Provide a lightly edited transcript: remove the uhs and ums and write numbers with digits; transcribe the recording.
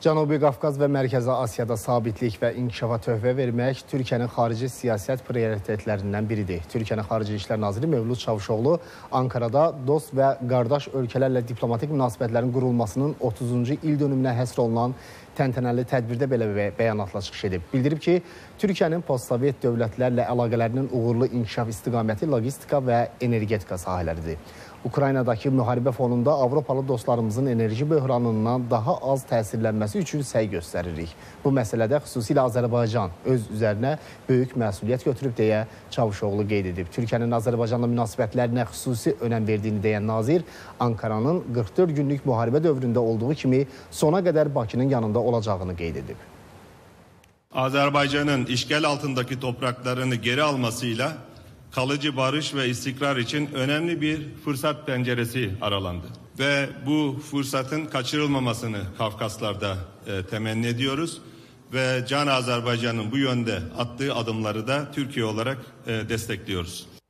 Cənubi Qafqaz və Mərkəzi Asiyada sabitlik və inkişafa töhfə vermək Türkiyənin xarici siyasət prioritetlərindən biridir. Türkiyənin Xarici İşlər Naziri Mevlud Çavuşoğlu Ankarada dost və qardaş ölkələrlə diplomatik münasibətlərin qurulmasının 30-cu il dönümünə həsr olunan təntənəli tədbirdə belə bəyanatla çıxış edib. Bildirib ki, Türkiyənin postsovet dövlətlərlə əlaqələrinin uğurlu inkişaf istiqaməti logistika və energetika sahələridir. Ukraynadakı müharibə fonunda Avropalı dostlarımızın enerji böhranından daha az təsirlənməsi üçün səy göstəririk. Bu məsələdə xüsusilə Azərbaycan öz üzərinə böyük məsuliyyət götürüb deyə Çavuşoğlu qeyd edib. Türkiyənin Azərbaycanla münasibətlərinə xüsusi önəm verdiyini deyən nazir, Ankaranın 44 günlük müharibə dövründə olduğu kimi sona qədər Bakının yanında olacağını qeyd edib. Azerbaycan'ın işgal altındaki topraklarını geri almasıyla kalıcı barış ve istikrar için önemli bir fırsat penceresi aralandı. Ve bu fırsatın kaçırılmamasını Kafkaslar'da temenni ediyoruz. Ve Can Azerbaycan'ın bu yönde attığı adımları da Türkiye olarak destekliyoruz.